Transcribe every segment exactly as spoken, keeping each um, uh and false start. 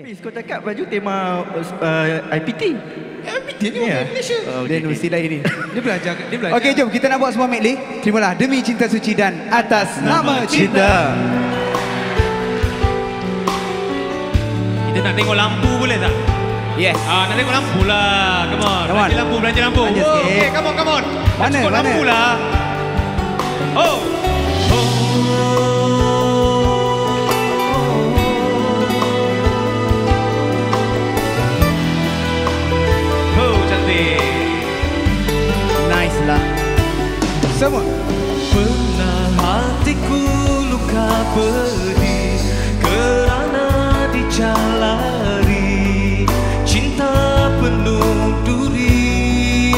Fiz, kau cakap baju tema uh, I P T. I P T ni orang Malaysia. Oh, Dia okay, mesti lain ni. Dia belajar, dia belajar. Okey, jom kita nak buat semua medley. Terimalah Demi Cinta Suci dan Atas Nama Cinta. Kita nak tengok lampu boleh tak? Yes. Ah, nak tengok lampu lah. Come on. Come on. Belanja lampu, belanja lampu. Belanja Oh, sikit. okay, come on, come on. Mana, Cukup mana? lampu lah. Oh. Oh. Oh, cantik. Nice lah. Semua. Pernah hatiku luka pedih kerana dijalari cinta penuh duri.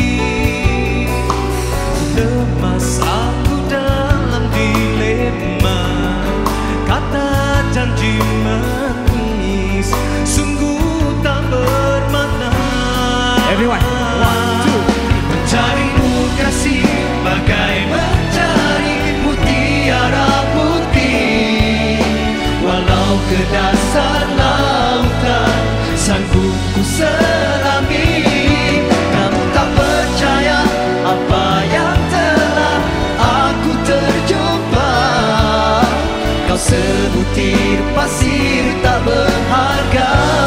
Lemas aku dalam dilema, kata janji manis sungguh tak bermakna. Everyone. One, two, three. Mencarimu kasih bagai mencari mutiara putih, walau ke dasar lautan sanggup ku selami. Kamu tak percaya apa yang telah aku terjumpa. Kau sebutir pasir tak berharga.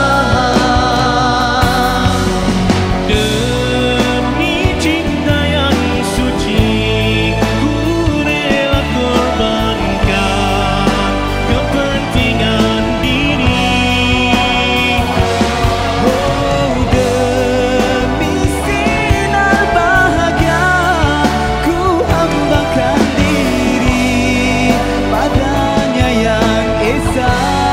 Demi cinta yang suci, ku rela korbankan kepentingan diri. Oh, demi sinar bahagia, ku hambakan diri padanya yang esa.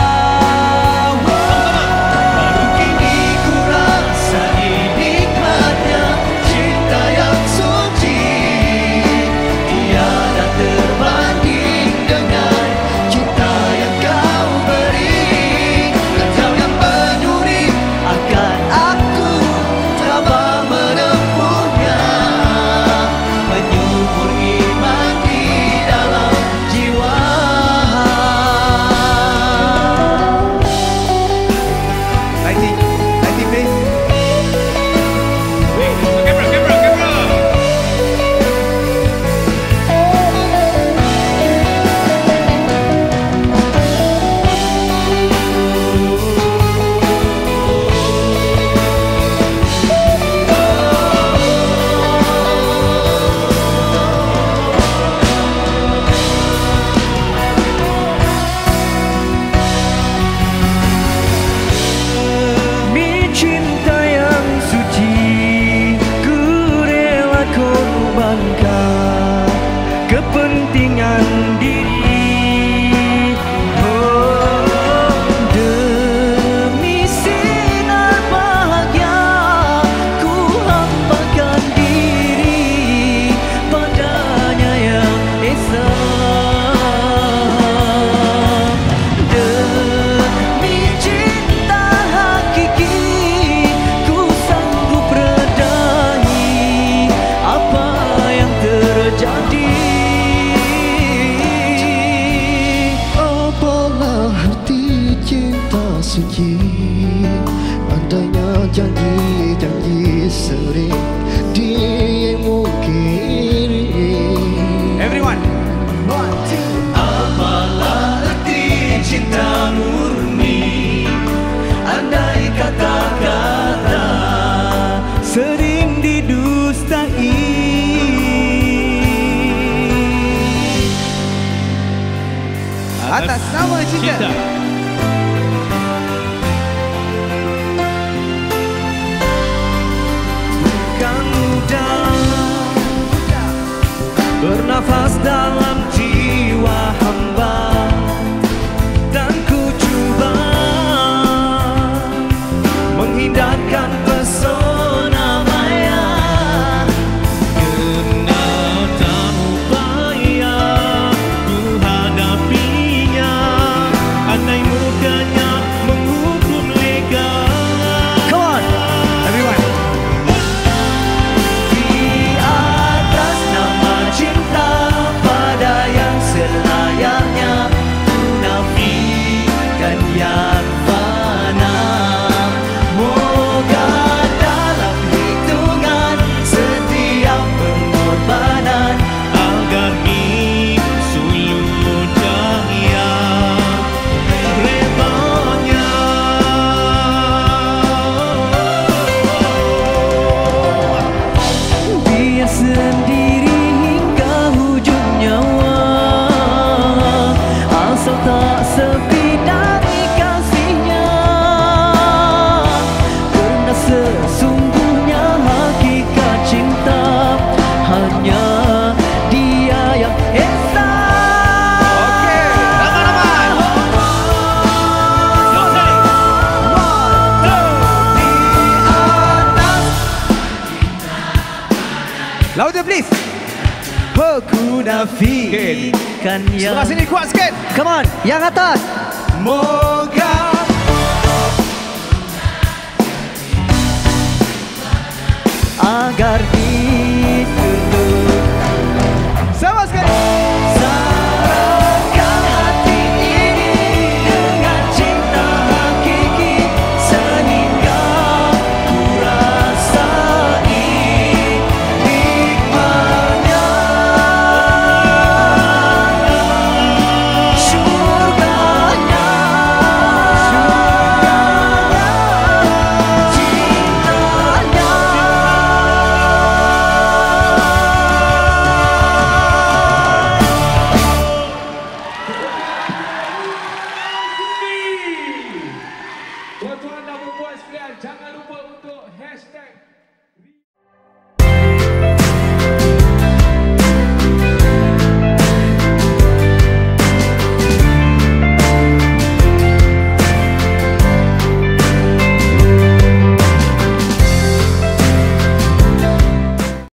Baru kini ku rasai nikmatnya cinta yang suci, tiada terbanding dengan cinta yang kau beri. Kau yang peduli akan aku tabah menempuhnya, menyubur iman di dalam jiwa. Lighting. Lighting please. Kamera, kamera, kamera. Demi cinta yang suci, ku rela korbankan kepentingan diri. Oh, demi sinar bahagia, ku hambakan diri padanya yang esa. Demi cinta hakiki, ku sanggup redahi apa yang terjadi. Apalah arti cinta suci, andainya janji-janji sering dimungkiri. Everyone. One, two. Apalah arti cinta murni, andai kata-kata sering didustai. Atas Nama Cinta. Bukan mudah bernafas dalam jiwa hamba, dan ku cuba menghindarkan pesona maya. Kenal tak upaya ku hadapinya, andai murkanya menghukum lega. Come on. Everyone. Di atas nama cinta pada yang selayaknya. please. Aku nafikan yang Sebelah sini kuat sikit. Come on, yang atas. moga Agar ditutup